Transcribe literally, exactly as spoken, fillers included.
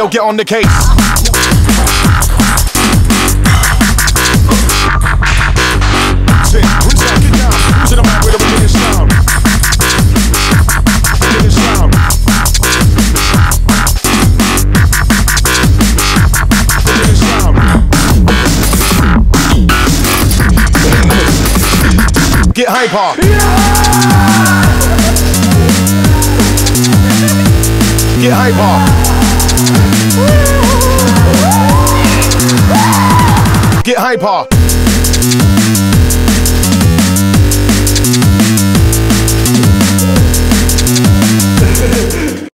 so get on the case. Sit, rinse out, get down. Who's in the mic with a Virginia sound? Virginia sound. Virginia sound. Get hyper. Get hyper. Get hyper.